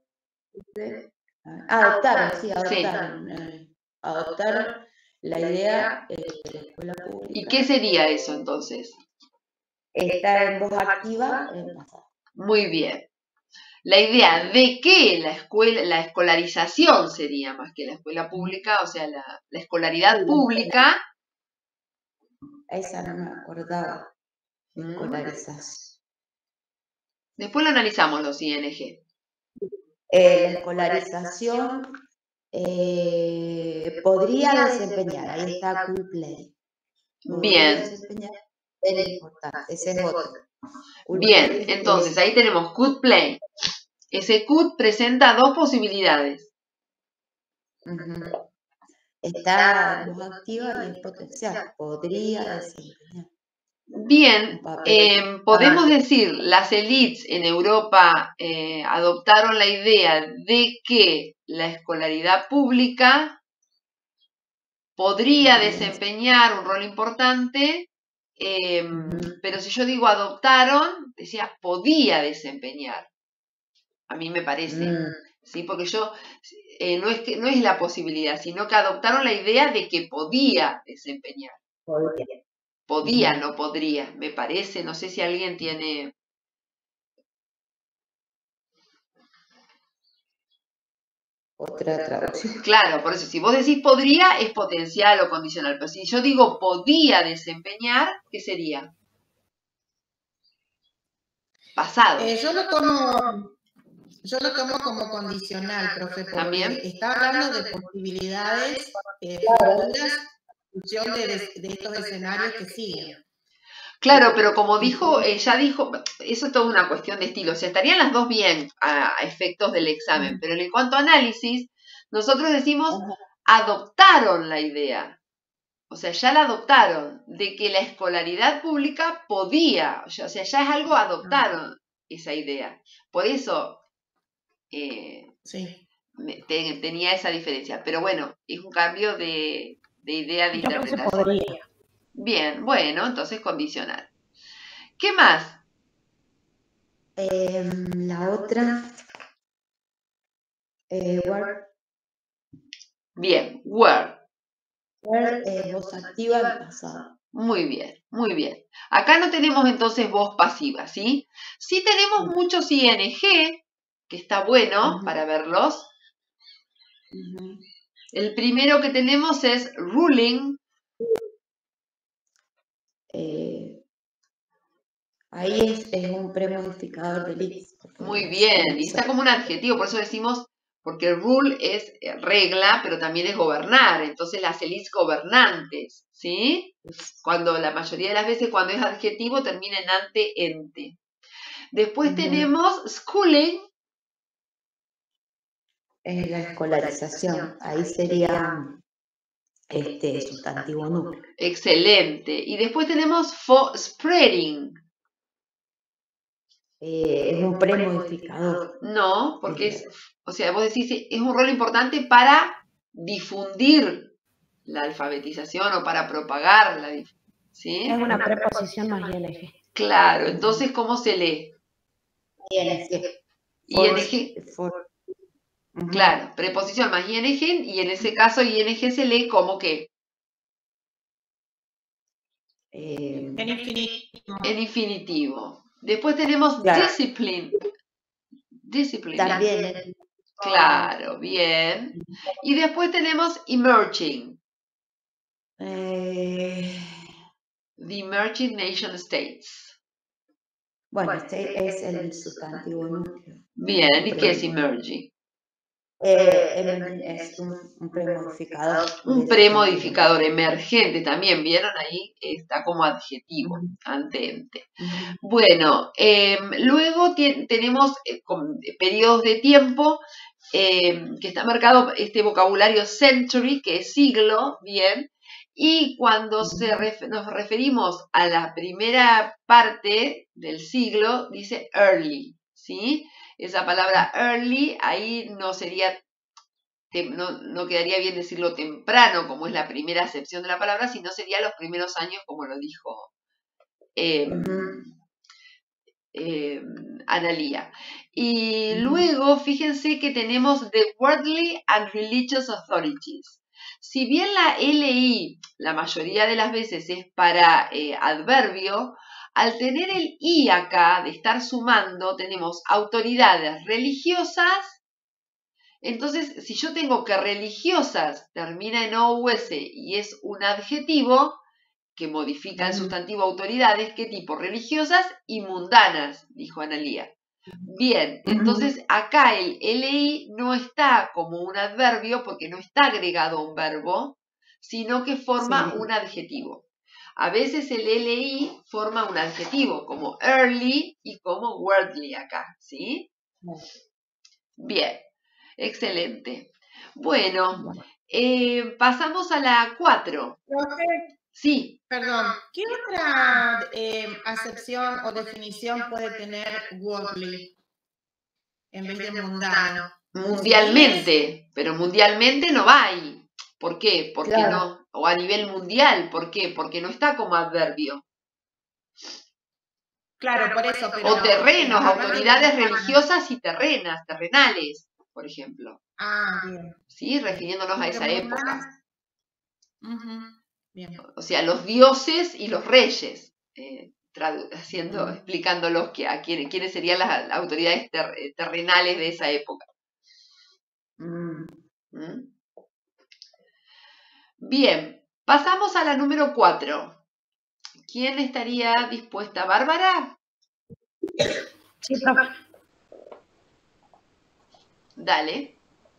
Adoptaron, sí, adoptaron. Sí. Adoptaron la idea eh, de la escuela pública. ¿Y qué sería eso entonces? Estar en voz activa en pasado. Muy bien. La idea de que la escuela, la escolarización sería más que la escuela pública, o sea, la, la escolaridad pública. Esa no me acordaba. Escolarización. Después lo analizamos los I N G. Eh, la escolarización eh, podría desempeñar, ahí está could play. Bien. Es importante, ese es otro. Bien, entonces ahí tenemos could play. Ese could presenta dos posibilidades. Uh-huh. Está voz activa y es potencial. Podría desempeñar. Bien, eh, podemos decir, las élites en Europa eh, adoptaron la idea de que la escolaridad pública podría Bien. desempeñar un rol importante, eh, Ujú. pero si yo digo adoptaron, decía podía desempeñar. A mí me parece, Mm, ¿sí? Porque yo, eh, no es que, no es la posibilidad, sino que adoptaron la idea de que podía desempeñar. podría. Podía, Ujú. no podría, me parece. No sé si alguien tiene... Otra traducción. Claro, por eso, si vos decís podría, es potencial o condicional. Pero si yo digo podía desempeñar, ¿qué sería? Pasado. Eh, yo lo tomo, yo lo tomo como condicional, profe, porque ¿También? está hablando de posibilidades eh, futuras en función de, de- de estos escenarios que siguen. Claro, pero como dijo, eh, ya dijo, eso es toda una cuestión de estilo. O sea, estarían las dos bien a, a efectos del examen, pero en cuanto a análisis, nosotros decimos adoptaron la idea. O sea, ya la adoptaron, de que la escolaridad pública podía, o sea, ya es algo, adoptaron esa idea. Por eso eh, Sí. me- te- tenía esa diferencia. Pero bueno, es un cambio de, de idea de Yo puse interpretación. podría. Bien, bueno, entonces condicional. ¿Qué más? Em, la otra, eh, were, Bien, were. were, eh, voz activa en pasado. Muy bien, muy bien. Acá no tenemos entonces voz pasiva, ¿sí? Sí tenemos muchos ing, que está bueno Ujú. para verlos. Ujú. El primero que tenemos es ruling. Eh, ahí es, es un premodificador del is. Muy bien, y está como un adjetivo, por eso decimos, porque rule es eh, regla, pero también es gobernar, entonces las elis gobernantes, ¿sí? Cuando la mayoría de las veces cuando es adjetivo termina en ante, ente. Después Ujú. tenemos schooling. Es la escolarización. Ahí sería este sustantivo núcleo. Excelente. Y después tenemos for spreading. Eh, es un premodificador. No, porque es, o sea, vos decís, es un rol importante para difundir la alfabetización o para propagar la dif- ¿sí? Es una preposición más ing. Claro, entonces, ¿cómo se lee? ing. ing, For- ujú. claro, preposición más ing, y en ese caso ing se lee como que Eh, En infinitivo. en infinitivo. Después tenemos Claro. discipline. Discipline. también es- Claro, bien. Y después tenemos emerging. eh, The emerging nation states. bueno, este es el sustantivo núcleo. Bien, ¿y qué es emerging? Eh, emerging es un, un premodificador. Un de premodificador emergente también, ¿vieron? Ahí está como adjetivo, Ujú. ante ente. Ujú. Bueno, eh, luego tie- tenemos eh, con- periodos de tiempo eh, que está marcado este vocabulario century, que es siglo, bien, y cuando se ref- nos referimos a la primera parte del siglo, dice early, ¿sí? Esa palabra early ahí no sería, tem- no, no quedaría bien decirlo temprano, como es la primera acepción de la palabra, sino sería los primeros años, como lo dijo eh, Ujú. eh, Analía. Y Ujú. luego, fíjense que tenemos the worldly and religious authorities. Si bien la L I la mayoría de las veces es para eh, adverbio, al tener el I acá, de estar sumando, tenemos autoridades religiosas. Entonces, si yo tengo que religiosas termina en O U S y es un adjetivo que modifica el Ujú. sustantivo autoridades, ¿qué tipo? Religiosas y mundanas, dijo Analía. Bien, Ujú. entonces acá el L I no está como un adverbio porque no está agregado a un verbo, sino que forma Sí. un adjetivo. A veces el L I forma un adjetivo, como early y como worldly acá, ¿sí? Bien, excelente. Bueno, eh, pasamos a la cuatro. Profe, Sí, perdón, ¿qué otra eh, acepción o definición puede tener worldly en vez de mundano? mundialmente, pero mundialmente no va ahí. ¿Por qué? Porque Claro. no, o a nivel mundial. ¿Por qué? Porque no está como adverbio. Claro, por eso. Pero, O terrenos, pero autoridades de... religiosas y terrenas, terrenales, por ejemplo. Ah, bien. ¿Sí? Refiriéndonos a esa época. Uh-huh. Bien. O sea, los dioses y los reyes. Eh, haciendo, explicándolos que, a quién, quiénes serían las autoridades ter, terrenales de esa época. Mm. ¿Mm? Bien, pasamos a la número cuatro. ¿Quién estaría dispuesta? ¿Bárbara? Sí, profe. Dale.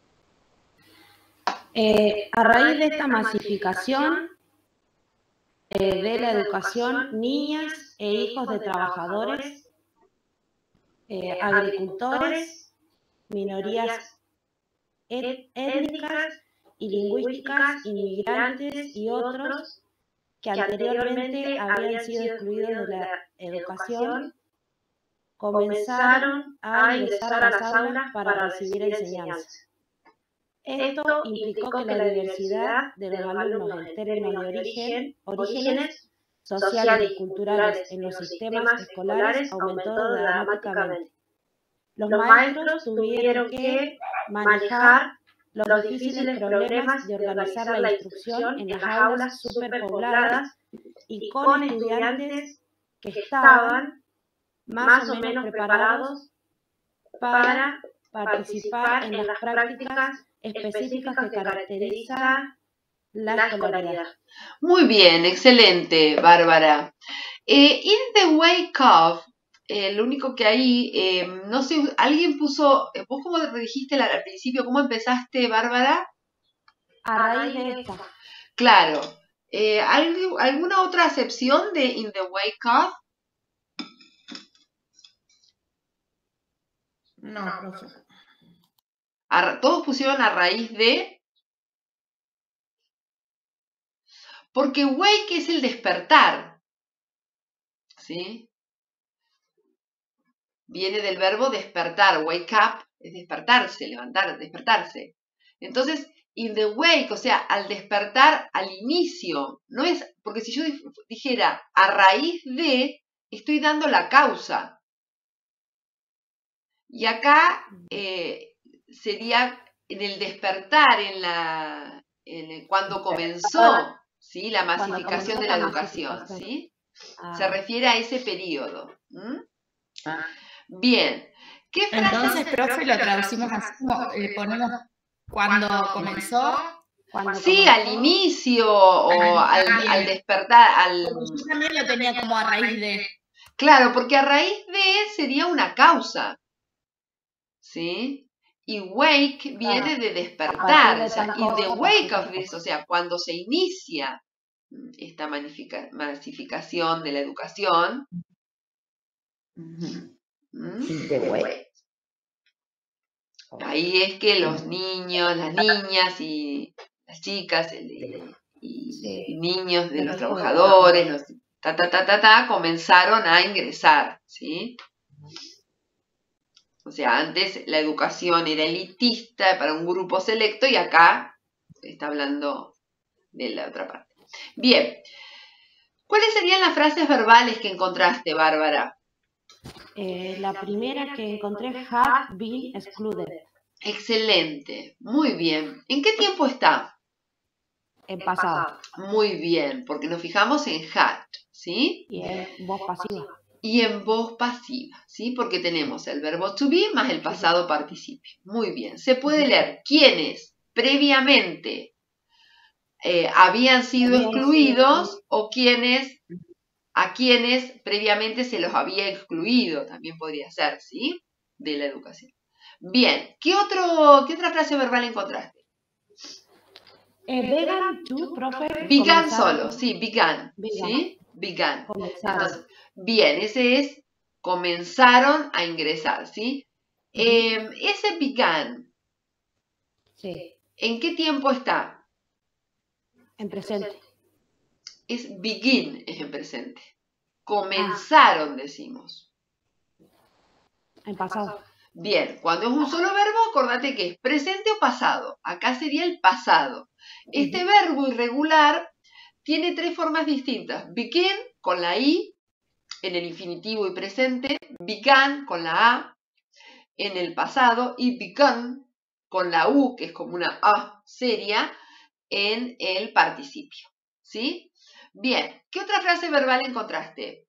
Eh, a raíz de esta masificación eh, de la educación, niñas e hijos de trabajadores, eh, agricultores, minorías et- étnicas y lingüísticas, inmigrantes y otros que anteriormente habían sido excluidos de la educación, comenzaron a ingresar a las aulas para recibir enseñanza. Esto implicó que la diversidad de los alumnos en términos de origen, orígenes sociales y culturales en los sistemas escolares aumentó dramáticamente. Los maestros tuvieron que manejar los difíciles problemas de organizar la instrucción en las aulas superpobladas y con estudiantes que estaban más o menos preparados para participar en las prácticas específicas que caracterizan la escolaridad. Muy bien, excelente, Bárbara. Eh, in the wake of, eh, lo único que ahí, eh, no sé, alguien puso, vos cómo dijiste al principio, ¿cómo empezaste, Bárbara? A raíz de esta. Claro. Eh, ¿Alguna otra acepción de in the wake of? No, profe. A, todos pusieron a raíz de. Porque wake es el despertar. ¿Sí? Viene del verbo despertar. Wake up es despertarse, levantar, despertarse. Entonces, in the wake, o sea, al despertar, al inicio. No es, porque si yo dijera a raíz de, estoy dando la causa. Y acá eh, sería en el despertar, en la en el, cuando comenzó, ¿sí? La masificación de la educación, ¿sí? Ah. Se refiere a ese periodo. ¿Mm? Ah. Bien. ¿Qué frase? Entonces, profe, lo traducimos así, como, le ponemos cuando comenzó. Cuando sí, comenzó, al inicio o al, al despertar. Al... Yo también lo tenía como a raíz de. Claro, porque a raíz de sería una causa. ¿Sí? Y wake viene de despertar, o sea, in the wake of this, o sea, cuando se inicia esta masificación de la educación. Uh-huh. ¿Mm? The wake. Ahí es que los niños, las niñas y las chicas y, y niños de los trabajadores, los ta ta ta ta ta, comenzaron a ingresar, ¿sí? O sea, antes la educación era elitista para un grupo selecto y acá está hablando de la otra parte. Bien. ¿Cuáles serían las frases verbales que encontraste, Bárbara? Eh, la primera que encontré, have been excluded. Excelente. Muy bien. ¿En qué tiempo está? En pasado. Muy bien, porque nos fijamos en had, ¿sí? Y en voz pasiva. Y en voz pasiva, ¿sí? Porque tenemos el verbo to be más el pasado participio. Muy bien. Se puede leer quiénes previamente eh, habían sido excluidos o quienes, a quienes previamente se los había excluido. También podría ser, ¿sí? De la educación. Bien. ¿Qué, otro, qué otra frase verbal encontraste? Eh, began to, profe. Began solo, sí, began. began. ¿Sí? Began. Entonces, bien, ese es comenzaron a ingresar, ¿sí? Uh-huh. Eh, ese began, sí. ¿En qué tiempo está? En presente. Es begin, es en presente. Comenzaron, ah. decimos. En pasado. Bien, cuando es un solo verbo, acordate que es presente o pasado. Acá sería el pasado. Este verbo irregular tiene tres formas distintas. Begin con la I en el infinitivo y presente, began con la A en el pasado y begun con la U, que es como una A seria, en el participio. ¿Sí? Bien, ¿qué otra frase verbal encontraste?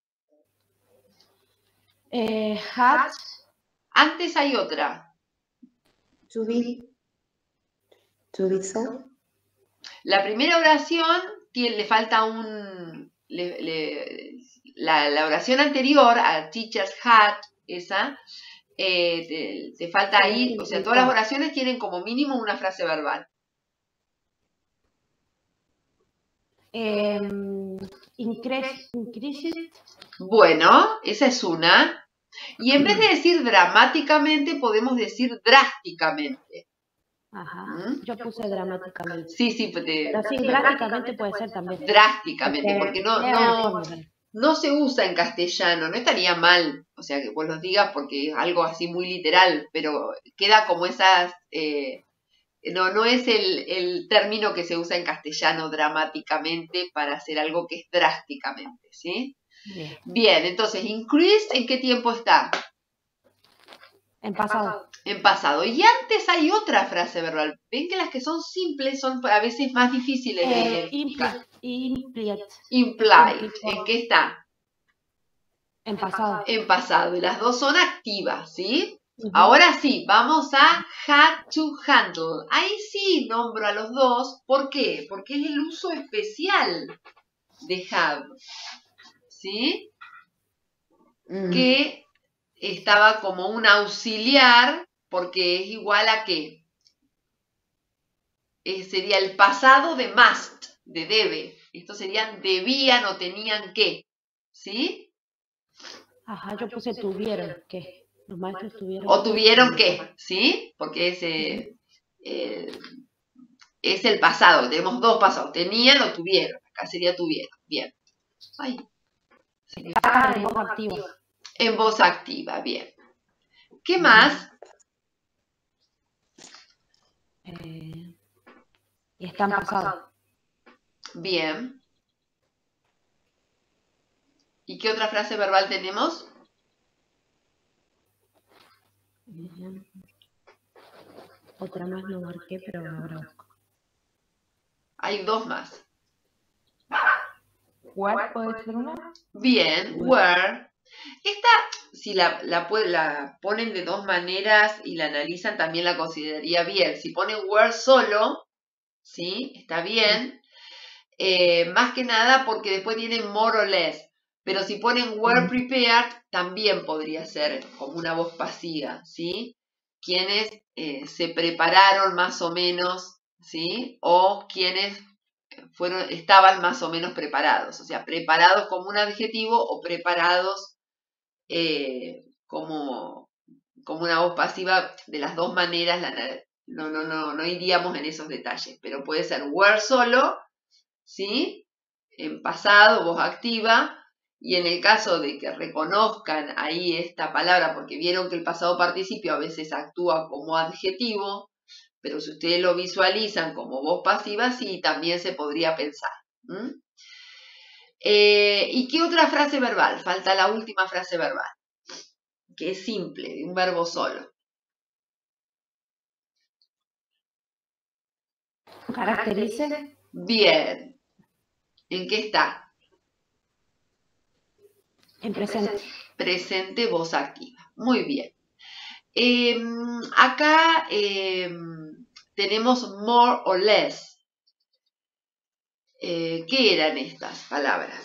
Eh, had. Antes hay otra. To be. To be so. La primera oración tiene, le falta un... Le, le, la, la oración anterior a teachers had, esa, eh, te, te falta ahí, o sea, todas las oraciones tienen como mínimo una frase verbal. Eh, increase, increase. Bueno, esa es una. Y en vez de decir dramáticamente, podemos decir drásticamente. Ajá, ¿Mm? yo puse dramáticamente. Sí, sí, te, pero sí, drásticamente puede ser también. Drásticamente, porque no, no, no, no se usa en castellano, no estaría mal, o sea, que vos los digas porque es algo así muy literal, pero queda como esas... Eh, no, no es el, el término que se usa en castellano dramáticamente para hacer algo que es drásticamente, ¿sí? Bien. Bien, entonces, increased, ¿en qué tiempo está? En pasado. En pasado. Y antes hay otra frase verbal. Ven que las que son simples son a veces más difíciles de Eh, identificar. implied. Implied. ¿En qué está? En pasado. En pasado. Y las dos son activas, ¿sí? Uh-huh. Ahora sí, vamos a had to handle. Ahí sí nombro a los dos. ¿Por qué? Porque es el uso especial de have. ¿Sí? Mm. Que estaba como un auxiliar porque es igual a qué. Eh, sería el pasado de must, de debe. Estos serían debían o tenían que. ¿Sí? Ajá, yo puse tuvieron que. Los maestros tuvieron o tuvieron que, ¿sí? Porque es, eh, eh, es el pasado. Tenemos dos pasados. Tenían o tuvieron. Acá sería tuvieron. Bien. Ay. Ah, en voz activa. En voz activa, bien. ¿Qué más? Eh, y están pasados. Bien. ¿Y qué otra frase verbal tenemos? Bien. Otra más no marqué, pero ahora busco. Hay dos más. ¿Where puede ser una? Bien, where. Esta, si la, la, la ponen de dos maneras y la analizan, también la consideraría bien. Si ponen where solo, ¿sí? Está bien. Eh, más que nada porque después tienen more or less. Pero si ponen were prepared, también podría ser como una voz pasiva, ¿sí? Quienes eh, se prepararon más o menos, ¿sí? O quienes fueron, estaban más o menos preparados. O sea, preparados como un adjetivo o preparados eh, como, como una voz pasiva. De las dos maneras, la, no, no, no, no iríamos en esos detalles. Pero puede ser were solo, ¿sí? En pasado, voz activa, y en el caso de que reconozcan ahí esta palabra, porque vieron que el pasado participio a veces actúa como adjetivo, pero si ustedes lo visualizan como voz pasiva, sí, también se podría pensar. ¿Mm? Eh, ¿Y qué otra frase verbal? Falta la última frase verbal, que es simple, de un verbo solo. Caracterice. Bien. ¿En qué está? En presente. Presente, voz activa. Muy bien. Eh, acá eh, tenemos more or less. Eh, ¿Qué eran estas palabras?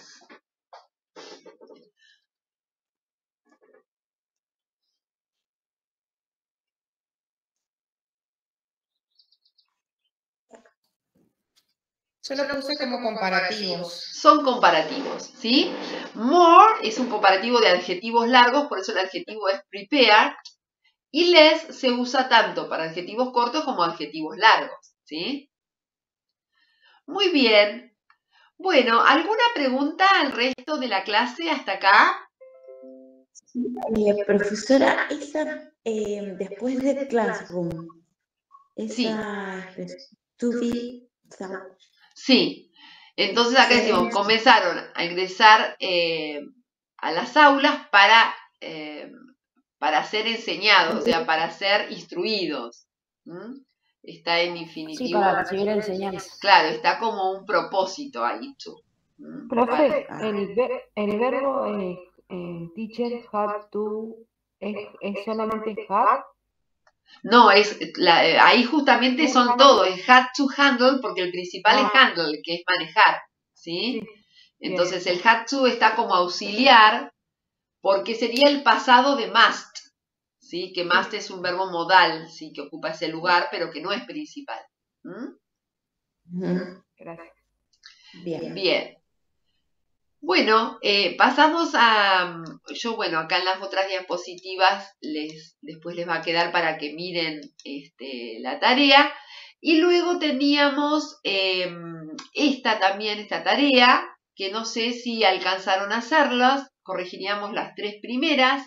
Yo lo puse como comparativos. Son comparativos, ¿sí? More es un comparativo de adjetivos largos, por eso el adjetivo es prepared. Y less se usa tanto para adjetivos cortos como adjetivos largos, ¿sí? Muy bien. Bueno, ¿alguna pregunta al resto de la clase hasta acá? Eh, profesora, esa, eh, después de Classroom, Sí, esa Study, sí. Entonces acá Sí. decimos, comenzaron a ingresar eh, a las aulas para, eh, para ser enseñados, o sea, para ser instruidos. ¿Mm? Está en Sí, infinitivo. para recibir enseñanza. Claro, está como un propósito ahí. tú. ¿Mm? Profe, el, ver- el verbo eh, eh, teacher had to es, es solamente had. No, es la- eh, ahí justamente son todos, es had to handle, porque el principal es Ah. handle, que es manejar, ¿sí? Sí, Entonces el had to está como auxiliar, porque sería el pasado de must, ¿sí? Que must es un verbo modal, ¿sí? Que ocupa ese lugar, pero que no es principal. ¿Mm? Ujú. gracias. Bien. Bien. Bueno, eh, pasamos a, yo bueno, acá en las otras diapositivas les, después les va a quedar para que miren este, la tarea. Y luego teníamos eh, esta también, esta tarea, que no sé si alcanzaron a hacerlas, corregiríamos las tres primeras.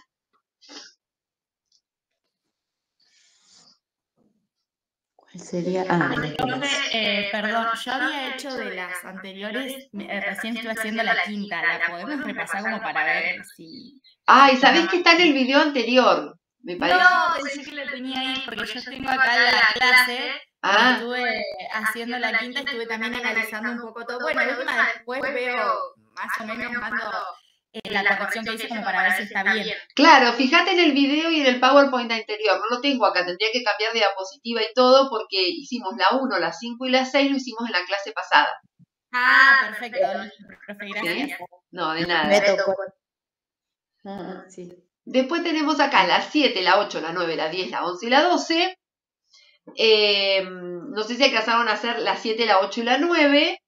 ¿Cuál sería? Ah, Profe, eh, perdón, yo había hecho de las anteriores, eh, recién estoy haciendo la quinta, ¿la podemos repasar como para ver si... Ay, ¿sabés que está en el video anterior? Me parece. No, pensé que lo tenía ahí porque yo tengo acá la clase Ah. y estuve haciendo la quinta y estuve también analizando un poco todo. Bueno, de última después veo más o menos mando eh, la corrección que hice como para ver si está bien. Claro, fíjate en el video y en el PowerPoint anterior, no lo tengo acá, tendría que cambiar de diapositiva y todo porque hicimos la uno, la cinco y la seis, lo hicimos en la clase pasada. Ah, perfecto, listo, profe, gracias. ¿Sí? No, de nada. Me tocó. Ah, sí. Después tenemos acá la siete, la ocho, la nueve, la diez, la once y la doce. Eh, no sé si alcanzaron a hacer la siete, la ocho y la nueve.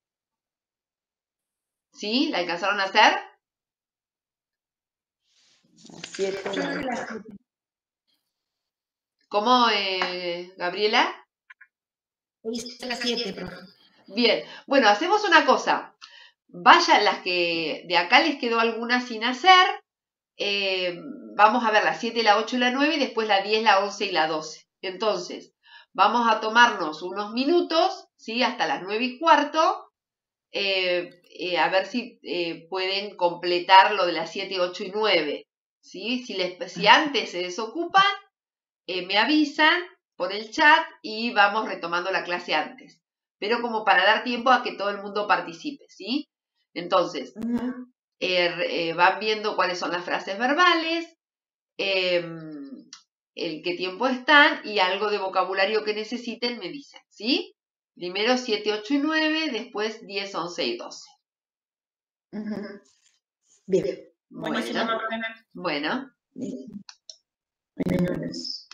¿Sí? ¿La alcanzaron a hacer? La siete, Yo la creo que la ocho. siete. ¿Cómo, eh, Gabriela? Hice la siete, profe. Bien, bueno, hacemos una cosa. Vayan las que de acá les quedó alguna sin hacer. Eh, vamos a ver la siete, la ocho y la nueve y después la diez, la once y la doce. Entonces, vamos a tomarnos unos minutos, ¿sí? Hasta las nueve y cuarto, eh, eh, a ver si eh, pueden completar lo de las siete, ocho y nueve, ¿sí? Si, les, si antes se desocupan, eh, me avisan por el chat y vamos retomando la clase antes. Pero como para dar tiempo a que todo el mundo participe, ¿sí? Entonces, Ujú. eh, eh, van viendo cuáles son las frases verbales, eh, el qué tiempo están y algo de vocabulario que necesiten me dicen, ¿sí? Primero siete, ocho y nueve, después diez, once y doce. Ujú. Bien. Buenísimo, Bueno, profe. bueno. Bien. Menos.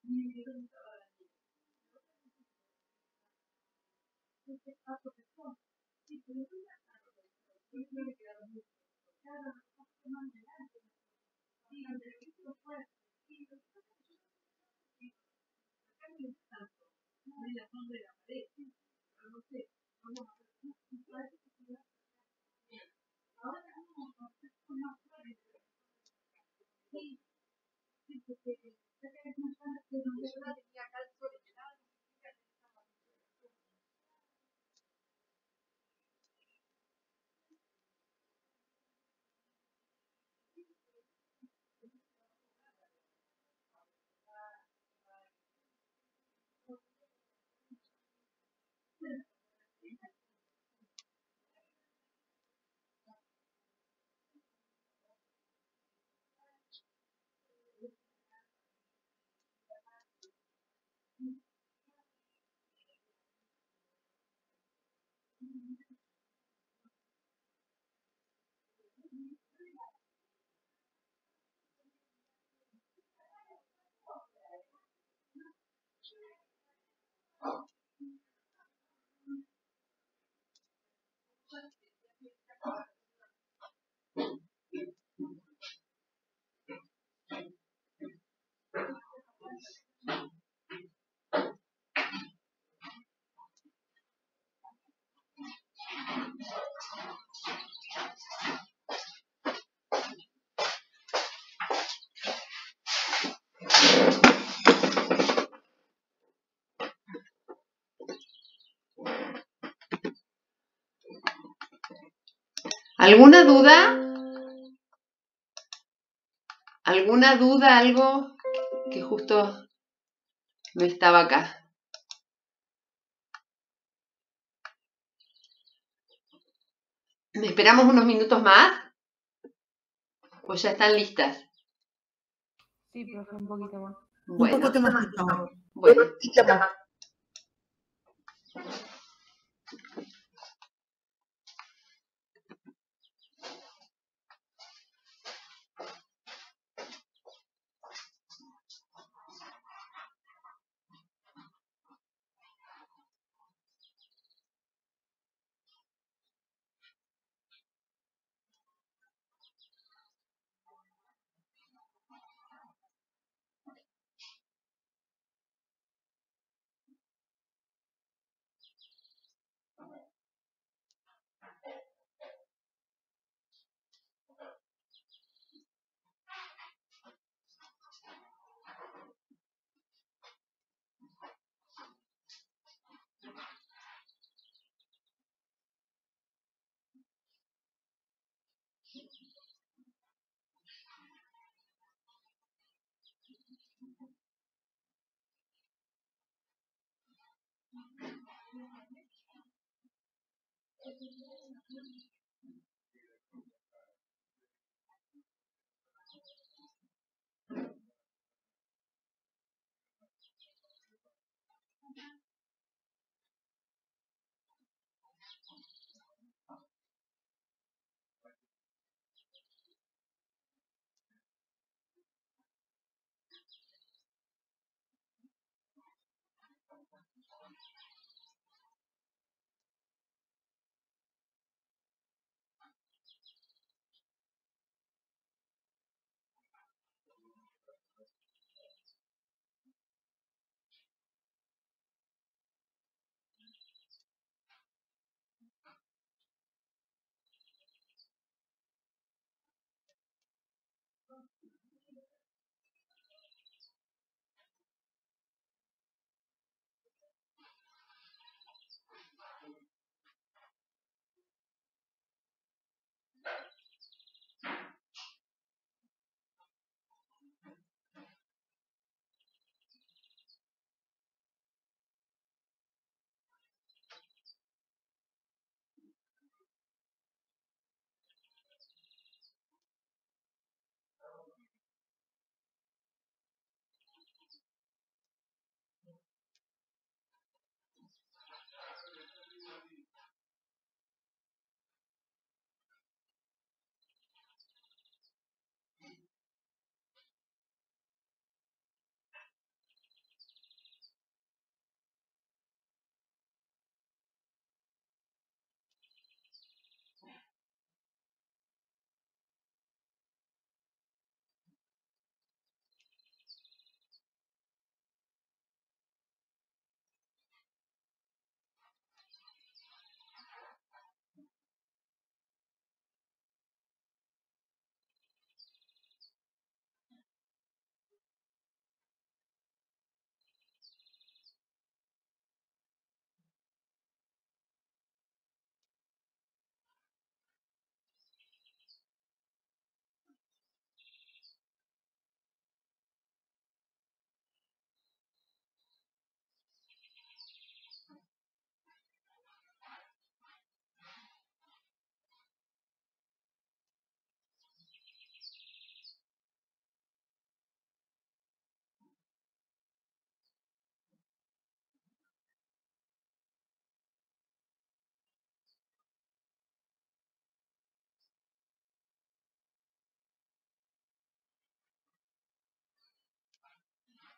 ¿Alguna duda? ¿Alguna duda, algo que justo no estaba acá? ¿Esperamos unos minutos más? ¿O ya están listas? Sí, profe, un poquito más. Bueno, Un poquito más, por favor. bueno. Un poquito más.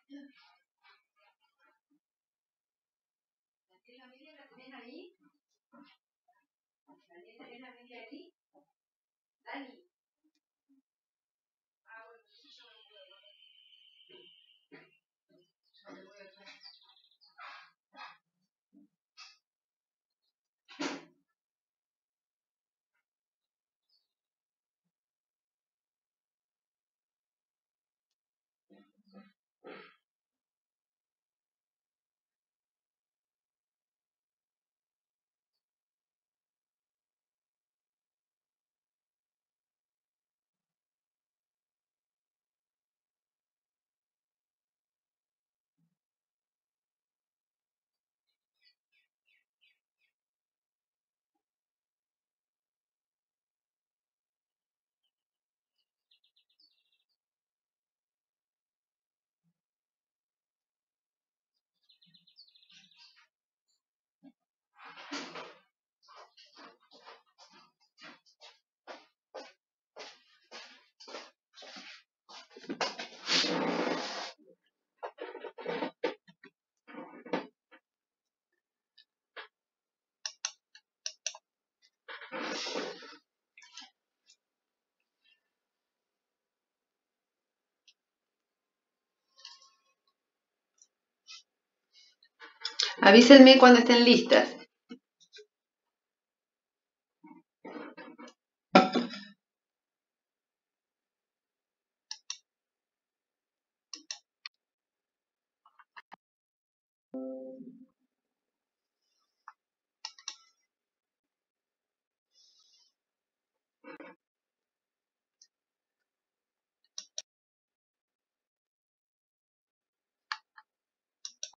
¿La Amelia la tenés ahí? ¿Tenés la Amelia ahí? Dani. Ah, bueno, yo no puedo. Yo me voy a hacer. Avísenme cuando estén listas.